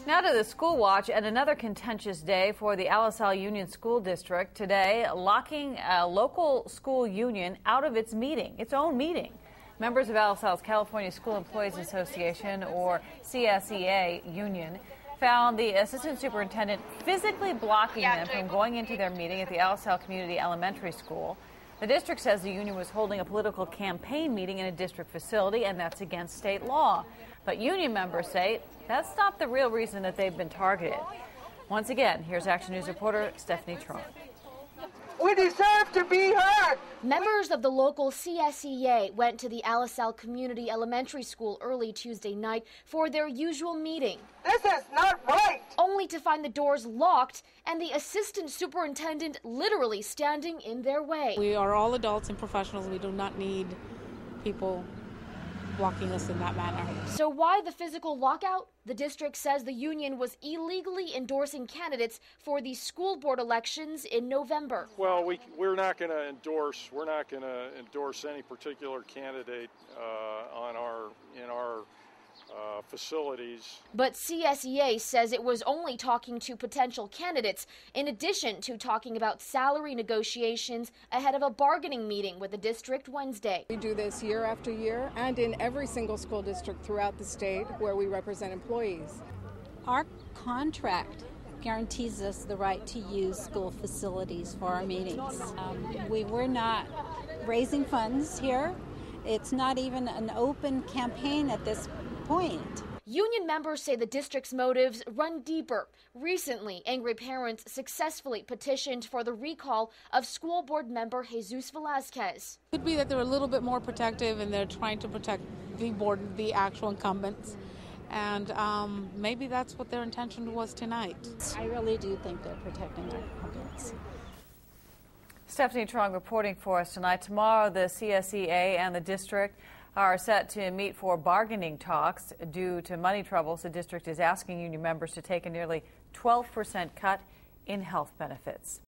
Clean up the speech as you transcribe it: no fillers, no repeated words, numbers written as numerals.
Now to the school watch and another contentious day for the Alisal Union School District today, locking a local school union out of its own meeting. Members of Alisal's California School Employees Association, or C.E.S.A. union, found the assistant superintendent physically blocking them from going into their meeting at the Alisal Community Elementary School. The district says the union was holding a political campaign meeting in a district facility, and that's against state law. But union members say that's not the real reason that they've been targeted. Once again, here's Action News reporter Stephanie Tron. We deserve to be heard. Members of the local C.E.S.A. went to the Alisal Community Elementary School early Tuesday night for their usual meeting. This is not right. Only to find the doors locked and the assistant superintendent literally standing in their way. We are all adults and professionals. We do not need people blocking us in that manner. So why the physical lockout? The district says the union was illegally endorsing candidates for the school board elections in November. Well, we're not going to endorse any particular candidate in our facilities. But C.E.S.A. says it was only talking to potential candidates, in addition to talking about salary negotiations ahead of a bargaining meeting with the district Wednesday. We do this year after year and in every single school district throughout the state where we represent employees. Our contract guarantees us the right to use school facilities for our meetings. We're not raising funds here. It's not even an open campaign at this point. Union members say the district's motives run deeper. Recently, angry parents successfully petitioned for the recall of school board member Jesus Velasquez. It could be that they're a little bit more protective and they're trying to protect the board, the actual incumbents. And maybe that's what their intention was tonight. I really do think they're protecting our incumbents. Stephanie Trong reporting for us tonight. Tomorrow, the C.E.S.A. and the district are set to meet for bargaining talks. Due to money troubles, the district is asking union members to take a nearly 12% cut in health benefits.